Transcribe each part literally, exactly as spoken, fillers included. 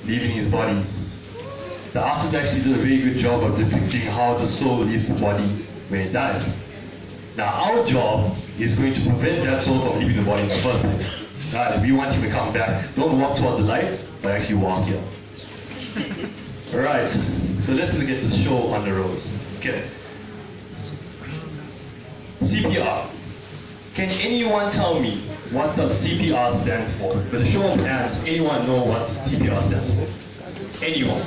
leaving his body. The artist actually did a very good job of depicting how the soul leaves the body when it dies. Now our job is going to prevent that soul from leaving the body in the first place. Right? If we want him to come back, don't walk toward the light, but actually walk here. Alright, so let's get the show on the road. Okay. C P R. Can anyone tell me what does C P R stand for? With a show of hands, anyone know what C P R stands for? Anyone?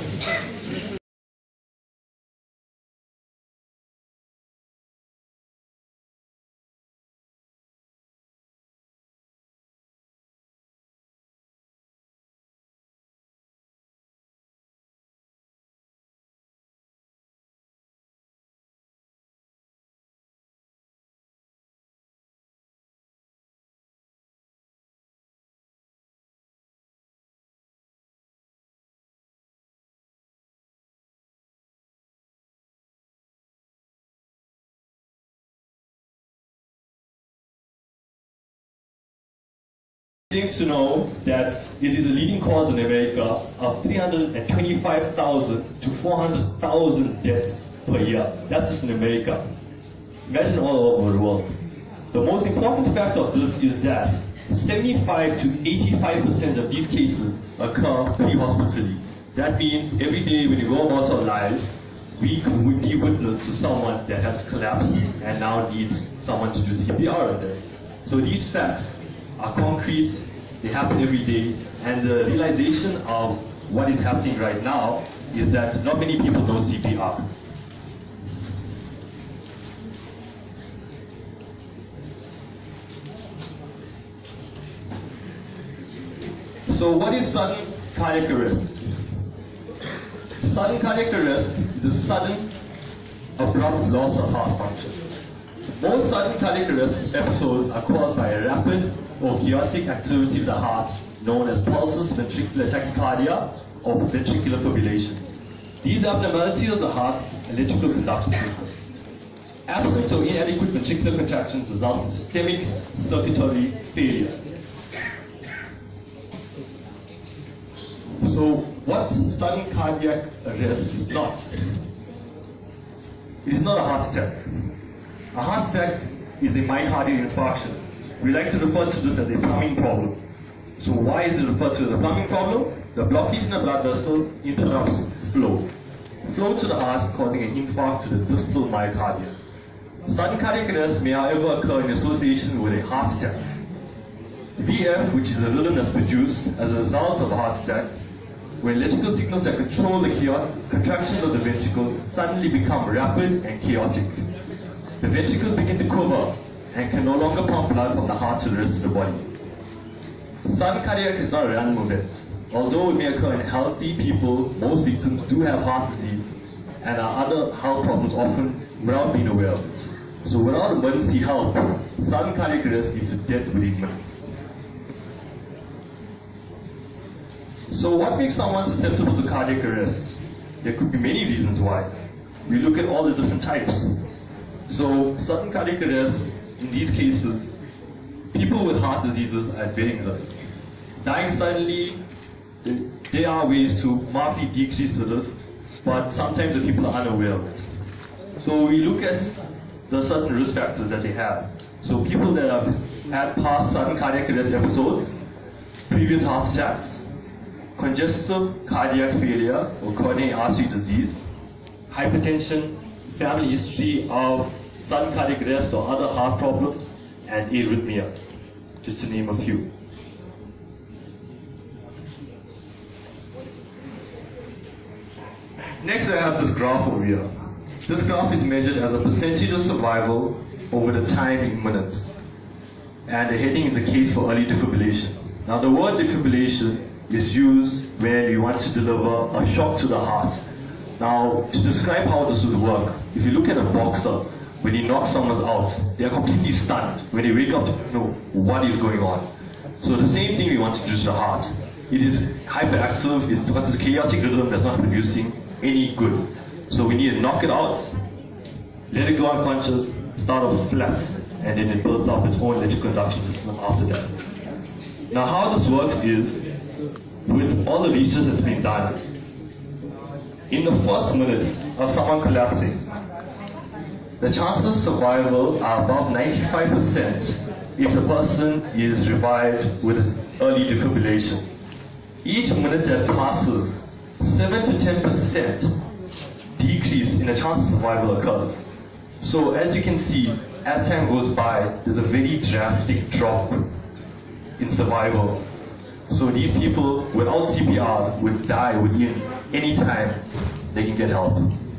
To know that it is a leading cause in America of three hundred twenty-five thousand to four hundred thousand deaths per year. That's just in America. Imagine all over the world. The most important fact of this is that seventy-five to eighty-five percent of these cases occur pre-hospitally. That means every day when you go about our lives, we could be witness to someone that has collapsed and now needs someone to do C P R on them. So these facts are concrete, they happen every day, and the realization of what is happening right now is that not many people know C P R. So what is sudden cardiac arrest? Sudden cardiac arrest is a sudden abrupt loss of heart function. Most sudden cardiac arrest episodes are caused by a rapid or chaotic activity of the heart known as pulsus ventricular tachycardia or ventricular fibrillation. These abnormalities of the heart's electrical conduction system. Absent or inadequate ventricular contractions result in systemic circulatory failure. So what sudden cardiac arrest is not? It is not a heart attack. A heart attack is a myocardial infarction. We like to refer to this as a plumbing problem. So why is it referred to as a plumbing problem? The blockage in the blood vessel interrupts flow. Flow to the heart causing an infarct to the distal myocardium. Sudden cardiac arrest may however occur in association with a heart attack. V F, which is a rhythm that's produced as a result of a heart attack, when electrical signals that control the contractions of the ventricles suddenly become rapid and chaotic. The ventricles begin to quiver and can no longer pump blood from the heart to the rest of the body. Sudden cardiac is not a random event. Although it may occur in healthy people, most victims do have heart disease and are other health problems often without being aware of it. So without emergency help, sudden cardiac arrest leads to death within minutes. So what makes someone susceptible to cardiac arrest? There could be many reasons why. We look at all the different types. So sudden cardiac arrest, in these cases, people with heart diseases are at varying risk. Dying suddenly, there are ways to markedly decrease the risk, but sometimes the people are unaware of it. So we look at the certain risk factors that they have. So people that have had past sudden cardiac arrest episodes, previous heart attacks, congestive cardiac failure or coronary artery disease, hypertension, family history of sudden cardiac arrest or other heart problems, and arrhythmia, just to name a few. Next I have this graph over here. This graph is measured as a percentage of survival over the time in minutes. And the heading is a case for early defibrillation. Now the word defibrillation is used when we want to deliver a shock to the heart. Now, to describe how this would work, if you look at a boxer, when he knocks someone out, they are completely stunned. When they wake up, they know what is going on. So the same thing we want to do to the heart. It is hyperactive, it's got this chaotic rhythm that's not producing any good. So we need to knock it out, let it go unconscious, start off flat, and then it builds up its own electrical conduction system after that. Now how this works is, with all the research that's been done, in the first minutes of someone collapsing, the chances of survival are above ninety-five percent if the person is revived with early defibrillation. Each minute that passes, seven to ten percent decrease in the chance of survival occurs. So as you can see, as time goes by, there's a very drastic drop in survival. So these people without C P R would die within any time they can get help.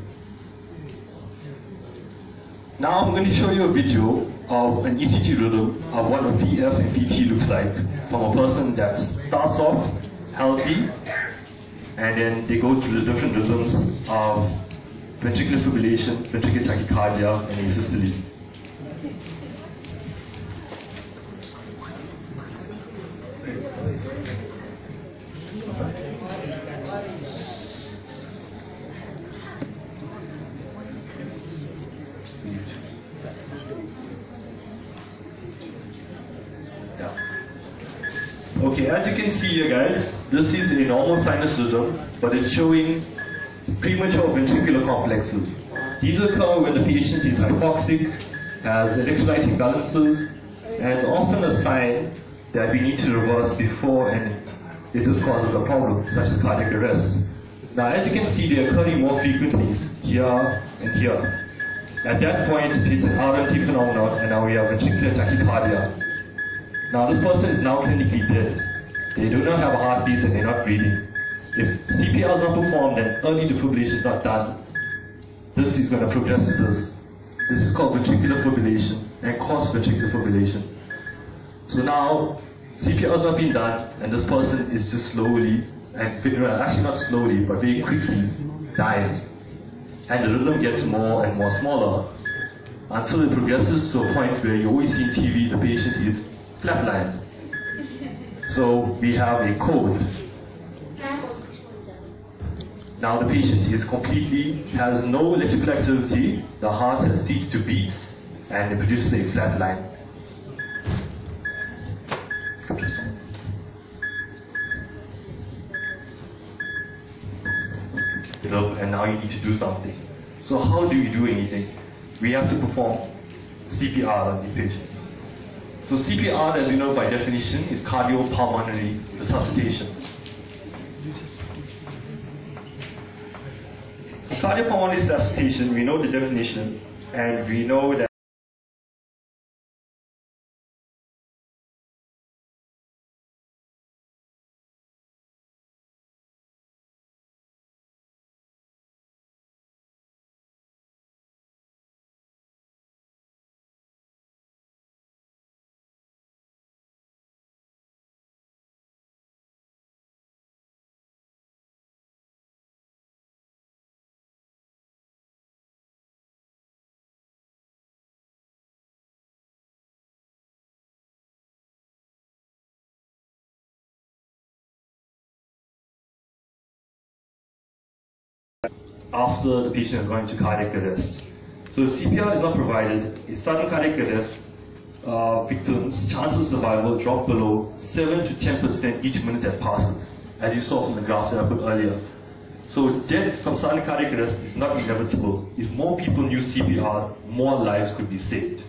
Now I'm going to show you a video of an E C G rhythm of what a V F and V T looks like from a person that starts off healthy and then they go through the different rhythms of ventricular fibrillation, ventricular tachycardia, and asystole. Okay, as you can see here guys, this is a normal sinus rhythm, but it's showing premature ventricular complexes. These occur when the patient is hypoxic, has electrolyte imbalances, and is often a sign that we need to reverse before and it just causes a problem, such as cardiac arrest. Now as you can see, they're occurring more frequently here and here. At that point, it's an R M T phenomenon, and now we have ventricular tachycardia. Now this person is now clinically dead. They do not have a heartbeat and they're not breathing. If C P R is not performed and early defibrillation is not done, this is going to progress to this. This is called ventricular fibrillation and cause ventricular fibrillation. So now C P R has not been done and this person is just slowly, and actually not slowly, but very quickly dying. And the rhythm gets more and more smaller until it progresses to a point where you always see on T V the patient is flatline. So we have a code. Now the patient is completely, has no electrical activity, the heart has ceased to beat, and it produces a flat line. And now you need to do something. So how do you do anything? We have to perform C P R on these patients. So C P R, as we know by definition, is cardiopulmonary resuscitation. So cardiopulmonary resuscitation, we know the definition, and we know that after the patient is going to cardiac arrest. So if C P R is not provided, in sudden cardiac arrest uh, victims' chances of survival drop below seven to ten percent each minute that passes, as you saw from the graph that I put earlier. So death from sudden cardiac arrest is not inevitable. If more people knew C P R, more lives could be saved.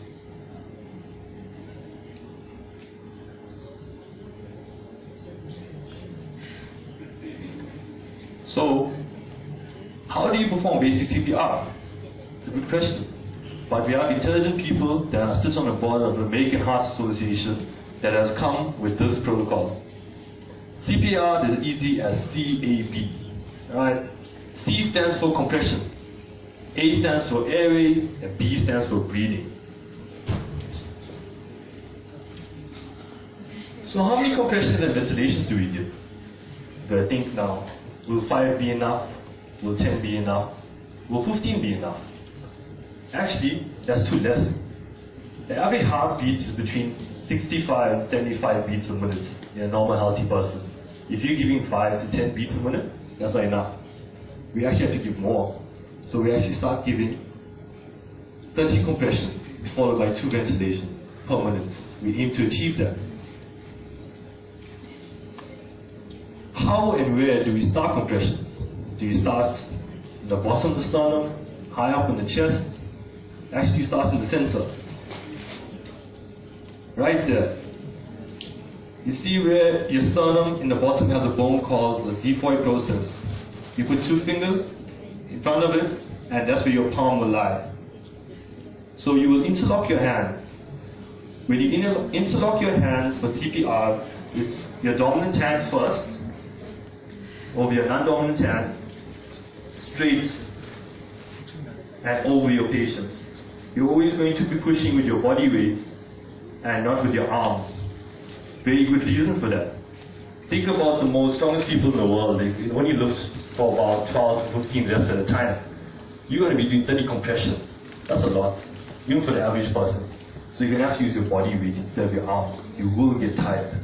So, how do you perform basic C P R? It's a good question. But we have intelligent people that sit on the board of the American Heart Association that has come with this protocol. C P R is as easy as C A B. Right? C stands for compression, A stands for airway, and B stands for breathing. So how many compressions and ventilations do we do? Do I think now? Will five be enough? Will ten be enough? Will fifteen be enough? Actually, that's too less. The average heartbeat is between sixty-five and seventy-five beats a minute in a normal healthy person. If you're giving five to ten beats a minute, that's not enough. We actually have to give more. So we actually start giving thirty compressions followed by two ventilations per minute. We aim to achieve that. how and where do we start compressions? Do you start in the bottom of the sternum, high up in the chest? Actually, you start in the center. Right there. You see where your sternum in the bottom has a bone called the xiphoid process. You put two fingers in front of it, and that's where your palm will lie. So you will interlock your hands. When you inter interlock your hands for C P R, it's your dominant hand first, over your non-dominant hand, straight and over your patient. You're always going to be pushing with your body weight and not with your arms. Very good reason for that. Think about the most strongest people in the world. They can only lift for about twelve to fifteen reps at a time. You're going to be doing thirty compressions. That's a lot, even for the average person. So you're going to have to use your body weight instead of your arms. You will get tired.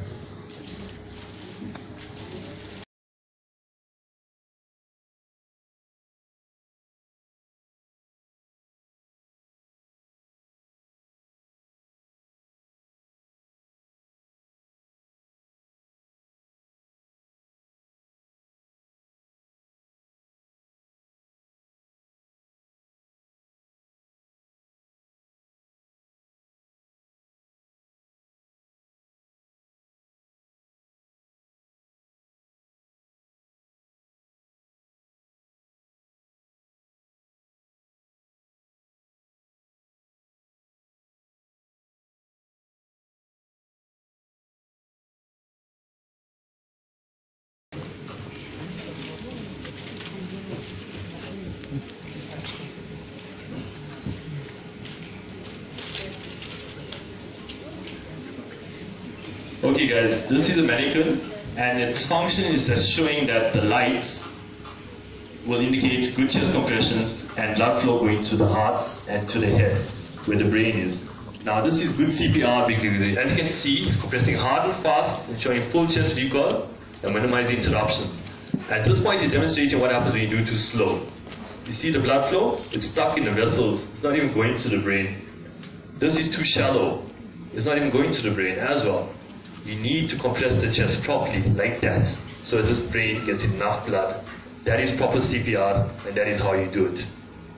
Okay guys, this is a mannequin and its function is just showing that the lights will indicate good chest compressions and blood flow going to the heart and to the head where the brain is. Now this is good C P R because as you can see, compressing hard and fast and showing full chest recoil and minimizing interruptions. At this point it's demonstrating what happens when you do too slow. You see the blood flow? It's stuck in the vessels. It's not even going to the brain. This is too shallow. It's not even going to the brain as well. You need to compress the chest properly, like that, so this brain gets enough blood. That is proper C P R, and that is how you do it.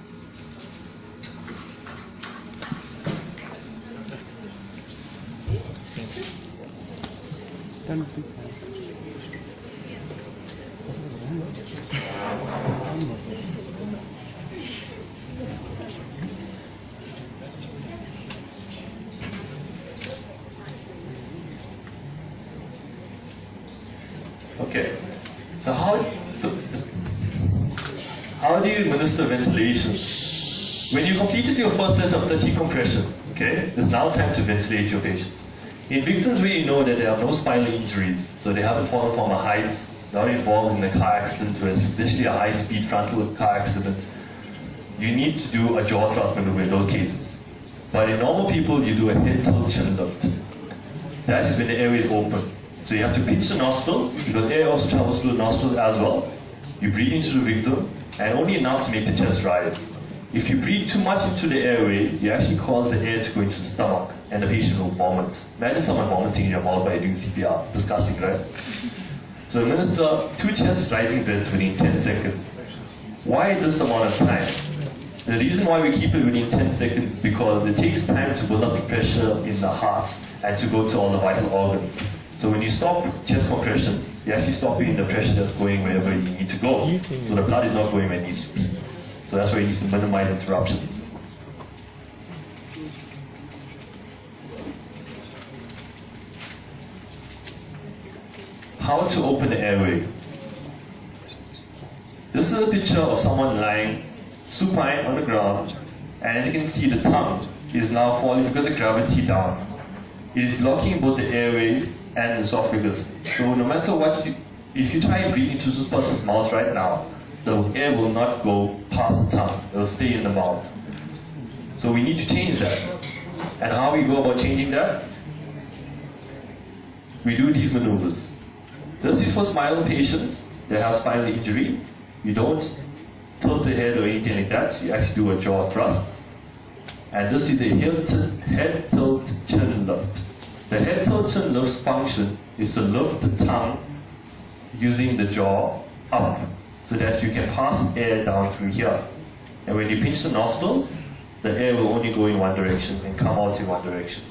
Okay, so how, so how do you administer ventilation? When you completed your first set of thirty compressions, okay, it's now time to ventilate your patient. In victims where you know that there are no spinal injuries, so they haven't fallen from a height, not involved in a car accident, or especially a high-speed frontal car accident, you need to do a jaw thrust maneuver in those cases. But in normal people, you do a head tilt chin lift. That is when the airway is open. So you have to pinch the nostrils, because air also travels through the nostrils as well. You breathe into the victim, and only enough to make the chest rise. If you breathe too much into the airway, you actually cause the air to go into the stomach, and the patient will vomit. Imagine someone vomiting in your mouth by doing C P R. Disgusting, right? So administer two chest rising breaths within ten seconds. Why this amount of time? The reason why we keep it within ten seconds is because it takes time to build up the pressure in the heart and to go to all the vital organs. So when you stop chest compression, you're actually stopping the pressure that's going wherever you need to go. So the blood is not going where it needs to be. So that's why you need to minimize interruptions. How to open the airway. This is a picture of someone lying supine on the ground, and as you can see, the tongue is now falling because of the gravity down. It is blocking both the airway and the esophagus. So no matter what, you, if you try and breathe into this person's mouth right now, the air will not go past the tongue. It will stay in the mouth. So we need to change that. And how we go about changing that? We do these maneuvers. This is for spinal patients that have spinal injury. You don't tilt the head or anything like that. You actually do a jaw thrust. And this is a head tilt chin lift. The head tilt chin lift's function is to lift the tongue using the jaw up so that you can pass air down through here. And when you pinch the nostrils, the air will only go in one direction and come out in one direction.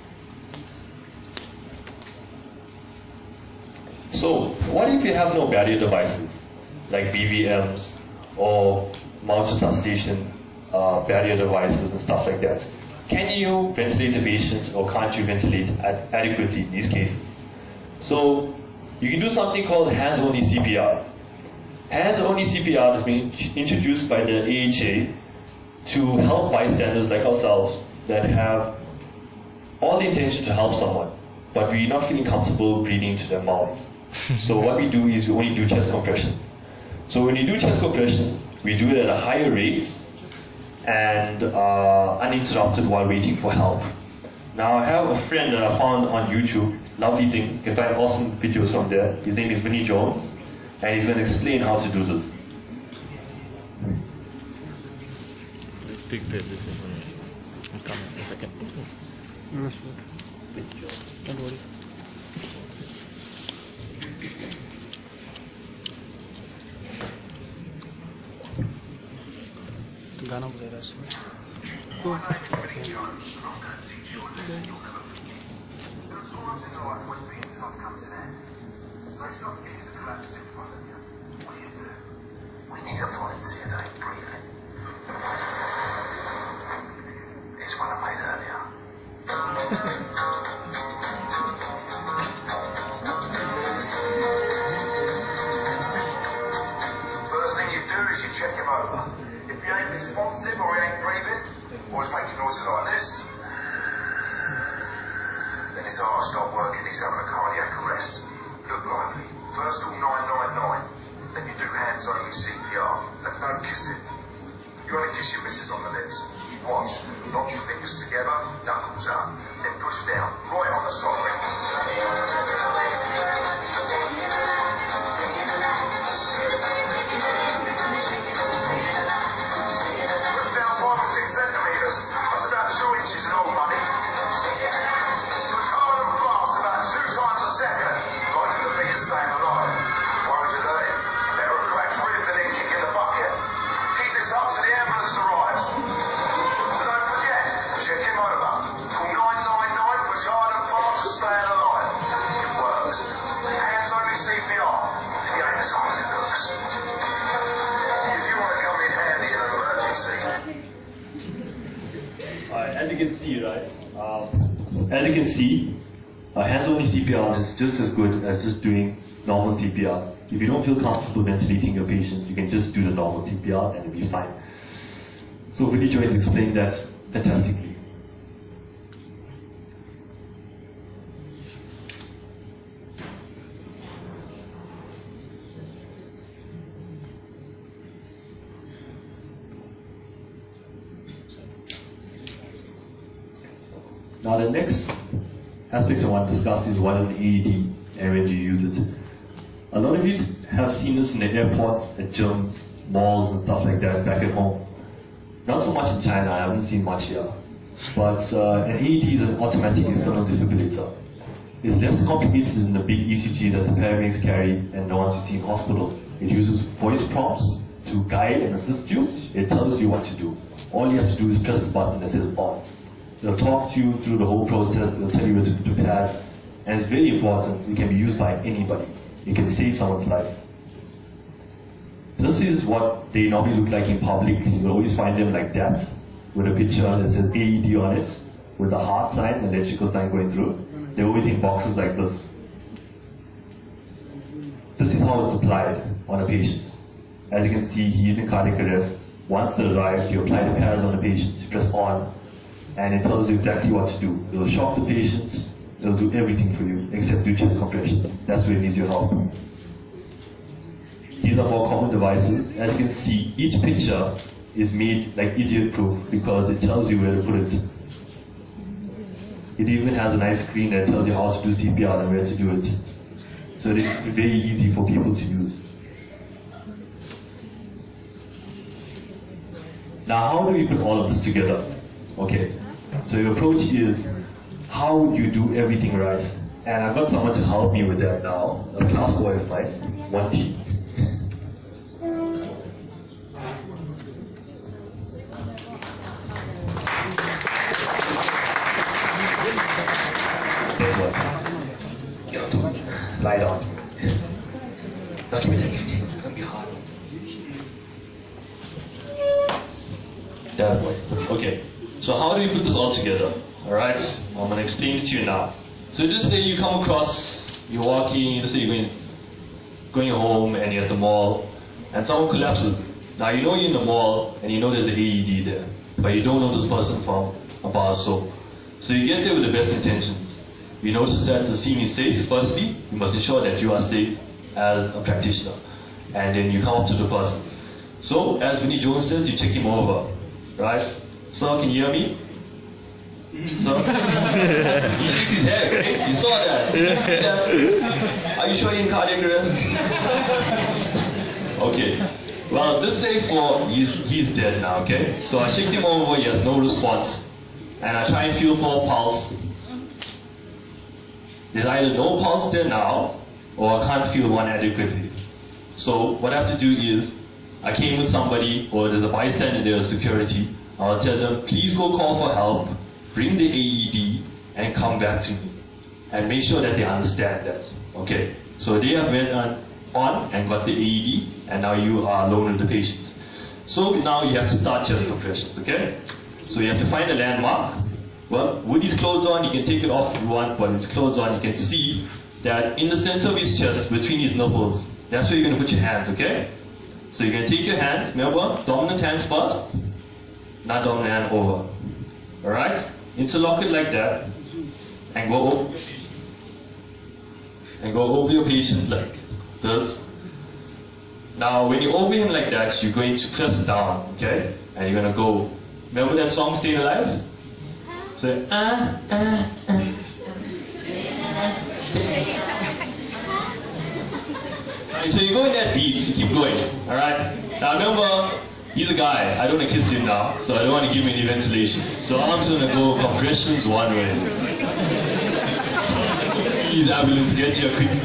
So, what if you have no barrier devices, like B V Ms or mouth-resuscitation uh, barrier devices and stuff like that? Can you ventilate a patient or can't you ventilate ad adequately in these cases? So, you can do something called hands-only C P R. Hands-only C P R has been introduced by the A H A to help bystanders like ourselves that have all the intention to help someone, but we're not feeling comfortable breathing into their mouths. So what we do is we only do chest compressions. So when you do chest compressions, we do it at a higher rate and uh, uninterrupted while waiting for help. Now I have a friend that I found on YouTube, lovely thing, you can find awesome videos from there. His name is Vinny Jones, and he's going to explain how to do this. Let's take the this information. I'll come in a second. No, sure. Don't worry. गाना बजा रहा है इसमें It's one I made earlier. First thing you do is you check him over. If he ain't responsive or he ain't breathing, or he's making noises like this, then his heart stopped working, he's having a cardiac arrest. Look lively. First call nine nine nine, then you do hands only C P R, and no kissing. You only kiss your missus on the lips. Watch, lock your fingers together, knuckles up, then push down, right on the socket. Push down five or six centimetres, that's about two inches in all money. Push hard and fast, about two times a second, right to the biggest thing alive. Worried you're hurting? Better a cracked rib than a kick in the bucket. Keep this up till the ambulance arrives. Check him over. Call nine nine nine, push hard and fast to stay alive. It works. Hands only C P R. He ain't as hard as it looks. If you want to come in handy in an emergency. Alright, as you can see, right? Um, as you can see, uh, hands only C P R is just as good as just doing normal C P R. If you don't feel comfortable ventilating your patients, you can just do the normal C P R and it'll be fine. So Vinny Jones explained that fantastically. Now the next aspect I want to discuss is what is an A E D and when do you use it. A lot of you have seen this in the airports, at gyms, malls and stuff like that back at home. Not so much in China, I haven't seen much here. But uh, an A E D is an automatic external defibrillator. It's less complicated than the big E C G that the paramedics carry and the ones you see in hospital. It uses voice prompts to guide and assist you. It tells you what to do. All you have to do is press the button that says on. They'll talk to you through the whole process, they'll tell you where to put your pads, and it's very important, it can be used by anybody. It can save someone's life. This is what they normally look like in public. You'll always find them like that, with a picture that says A E D on it, with a heart sign, an electrical sign going through. They're always in boxes like this. This is how it's applied on a patient. As you can see, he is in cardiac arrest. Once they arrive, you apply the pads on the patient, you press on, and it tells you exactly what to do. It'll shock the patient, it'll do everything for you, except do chest compressions. That's where it needs your help. These are more common devices. As you can see, each picture is made like idiot-proof because it tells you where to put it. It even has a nice screen that tells you how to do C P R and where to do it. So it's very easy for people to use. Now, how do we put all of this together? Okay, so your approach is, how would you do everything right? And I've got someone to help me with that now, a class boy of mine. Monty. Get on top. Lie down. Don't give me that. It's gonna be hard. That way. Okay. So how do we put this all together? Alright? I'm gonna explain it to you now. So just say you come across, you're walking, let's say you're going, going home and you're at the mall, and someone collapses. Now you know you're in the mall and you know there's an A E D there, but you don't know this person from a bar or so. So you get there with the best intentions. You notice that the scene is safe. Firstly, you must ensure that you are safe as a practitioner. And then you come up to the person. So, as Vinnie Jones says, you check him over. Right? Sir, can you hear me? Sir? He shakes his head, right? You saw that. You see that? Are you sure you're in cardiac arrest? Okay. Well, let's say for he's, he's dead now, okay? So I shake him over, he has no response. And I try and feel for a pulse. There's either no pulse there now, or I can't feel one adequately. So what I have to do is, I came with somebody, or there's a bystander there, security. I'll tell them, please go call for help, bring the A E D, and come back to me. And make sure that they understand that. Okay? So they have went on, on and got the A E D, and now you are alone with the patients. So now you have to start chest compressions, okay? So you have to find a landmark. Well, with his clothes on, you can take it off if you want, but with his clothes on, you can see that in the center of his chest, between his nipples, that's where you're going to put your hands, okay? So you're going to take your hands, remember, dominant hands first, not dominant hand over. Alright? Interlock it like that, and go over, and go over your patient like this. Now, when you over him like that, you're going to press down, okay? And you're going to go, remember that song, Staying Alive? So, ah, ah, ah. So you go in that beat, you keep going, alright? Now remember, he's a guy, I don't want to kiss him now, so I don't want to give him any ventilation. So I'm just going to go compressions one way. Please, ambulance, get your quick,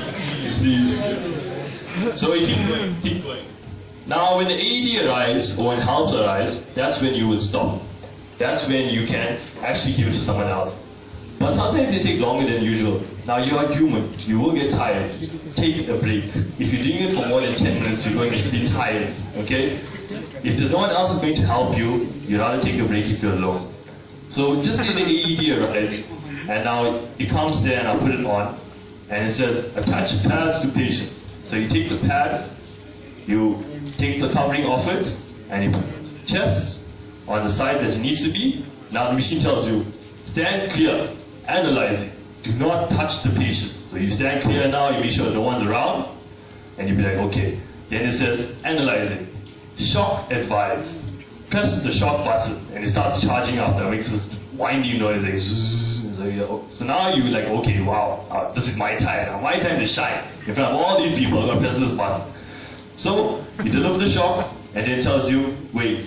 please. So you keep going, keep going. Now when the A E D arrives, or when help arrives, that's when you will stop. That's when you can actually give it to someone else. But sometimes they take longer than usual. Now you are human, you will get tired. Take a break. If you're doing it for more than ten minutes, you're going to be tired, okay? If there's no one else who's going to help you, you'd rather take a break if you're alone. So just say the A E D arrives, and now it comes there and I'll put it on, and it says, attach pads to patient. So you take the pads, you take the covering off it, and you put chest on the side that it needs to be. Now the machine tells you, stand clear, analyzing. Do not touch the patient. So you stand clear now, you make sure no one's around, and you be like, okay. Then it says, analyzing. Shock advised. Press the shock button, and it starts charging up. That makes this winding noise. Like, so, yeah, so now you're like, okay, wow, uh, this is my time. Now my time to shine. In front of all these people, I'm going to press this button. So you deliver the shock, and then it tells you, wait.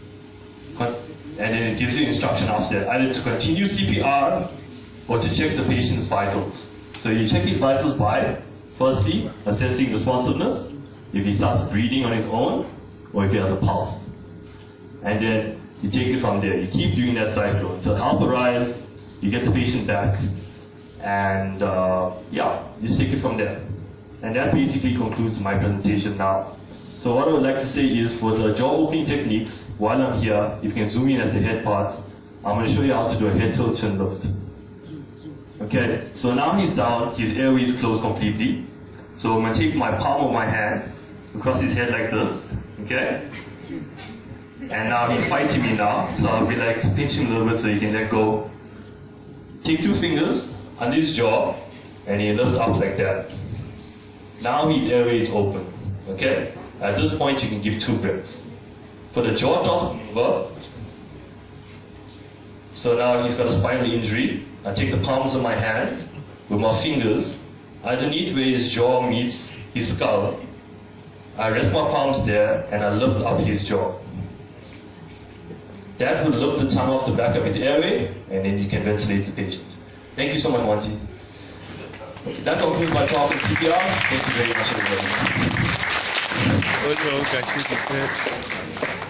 And then it gives you instruction after that, either to continue C P R or to check the patient's vitals. So you check his vitals by, firstly, assessing responsiveness, if he starts breathing on his own, or if he has a pulse. And then you take it from there. You keep doing that cycle until help arrives, you get the patient back, and uh, yeah, just take it from there. And that basically concludes my presentation now. So what I would like to say is, for the jaw opening techniques, while I'm here, if you can zoom in at the head part, I'm going to show you how to do a head tilt chin lift. Okay, so now he's down, his airway is closed completely. So I'm going to take my palm of my hand across his head like this, okay? And now he's fighting me now, so I'll be like pinching a little bit so he can let go. Take two fingers under his jaw, and he lifts up like that. Now his airway is open, okay? At this point you can give two breaths. For the jaw toss maneuver, so now he's got a spinal injury. I take the palms of my hands with my fingers underneath where his jaw meets his skull. I rest my palms there and I lift up his jaw. That will lift the tongue off the back of his airway, and then you can ventilate the patient. Thank you so much, Monty. That concludes my talk on C P R. Thank you very much, everybody. Oh no, Kashi, he said.